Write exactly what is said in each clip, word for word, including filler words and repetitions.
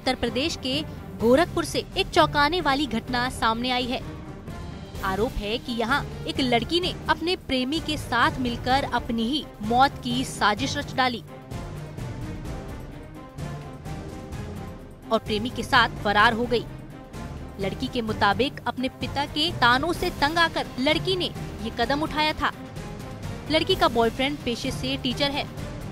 उत्तर प्रदेश के गोरखपुर से एक चौंकाने वाली घटना सामने आई है। आरोप है कि यहाँ एक लड़की ने अपने प्रेमी के साथ मिलकर अपनी ही मौत की साजिश रच डाली और प्रेमी के साथ फरार हो गई। लड़की के मुताबिक अपने पिता के तानों से तंग आकर लड़की ने ये कदम उठाया था। लड़की का बॉयफ्रेंड पेशे से टीचर है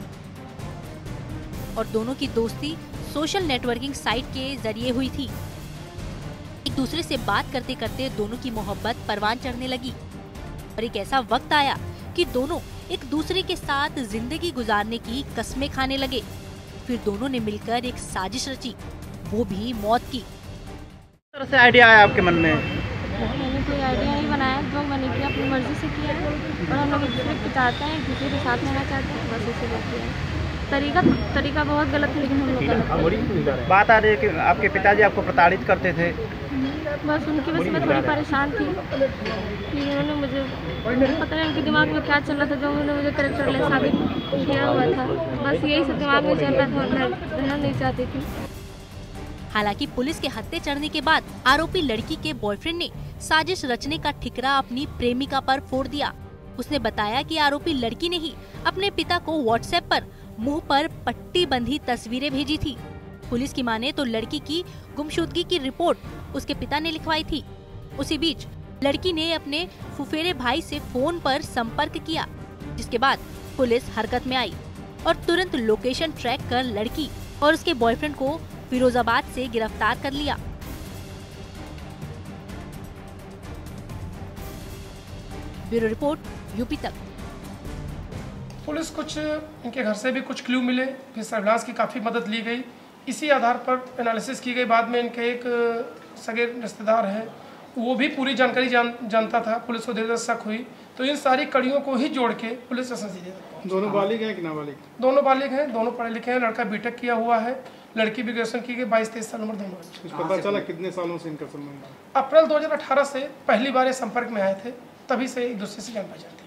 और दोनों की दोस्ती सोशल नेटवर्किंग साइट के जरिए हुई थी। एक दूसरे से बात करते करते दोनों की मोहब्बत परवान चढ़ने लगी और एक ऐसा वक्त आया कि दोनों एक दूसरे के साथ जिंदगी गुजारने की कस्में खाने लगे। फिर दोनों ने मिलकर एक साजिश रची, वो भी मौत की। किस तरह से आइडिया आया आपके मन में? मैंने कोई आइडिया नहीं बनाया, जो मैंने किया अपनी मर्जी से किया है और हम लोग एक दूसरे को चाहते हैं, एक दूसरे के साथ रहना चाहते हैं, बस इसी बात किया है। तरीका तरीका बहुत गलत है, लेकिन हम लोग गलत। बात आ रही है कि आपके पिताजी आपको प्रताड़ित करते थे। बस उनकी वजह से मैं थोड़ी परेशान थी कि उन्होंने मुझे पता नहीं उनके दिमाग में क्या चल रहा था, जो उन्होंने मुझे करेक्टर ले साबित किया हुआ था। बस यही सब दिमाग में चल रहा था और मैं रहना नहीं चाहती थी। हालांकि पुलिस के हत्थे चढ़ने के बाद आरोपी लड़की के बॉयफ्रेंड ने साजिश रचने का ठिकरा अपनी प्रेमिका पर फोड़ दिया। उसने बताया कि आरोपी लड़की ने ही अपने पिता को व्हाट्सएप पर मुंह पर पट्टी बंधी तस्वीरें भेजी थी। पुलिस की माने तो लड़की की गुमशुदगी की रिपोर्ट उसके पिता ने लिखवाई थी। उसी बीच लड़की ने अपने फुफेरे भाई से फोन पर संपर्क किया, जिसके बाद पुलिस हरकत में आई और तुरंत लोकेशन ट्रैक कर लड़की और उसके बॉयफ्रेंड को फिरोजाबाद से गिरफ्तार कर लिया। Bureau report, UP Tak. Police कुछ इनके घर से भी कुछ क्लू मिले, फिर सर्विलांस की काफ़ी मदद ली गई। इसी आधार पर एनालिसिस की गई। बाद में इनके एक सगे रिश्तेदार हैं, वो भी पूरी जानकारी जान जानता था। पुलिस को देर देर शक हुई, तो इन सारी कड़ियों को ही जोड़ के पुलिस स्टेशन सीधे। दोनों बालिग हैं कि नाबालिग? दोनों बालिग हैं, दोनों पढ़े लिखे हैं। लड़का बीटेक किया हुआ है, लड़की भी ग्रेजुएशन की गई। बाईस तेईस साल उम्र दोनों। कुछ पता चला कितने सालों से इनका संबंध? अप्रैल दो हज़ार अठारह से पहली बार ये संपर्क में आए थे, तभी से एक दूसरे से जान पहचान थी।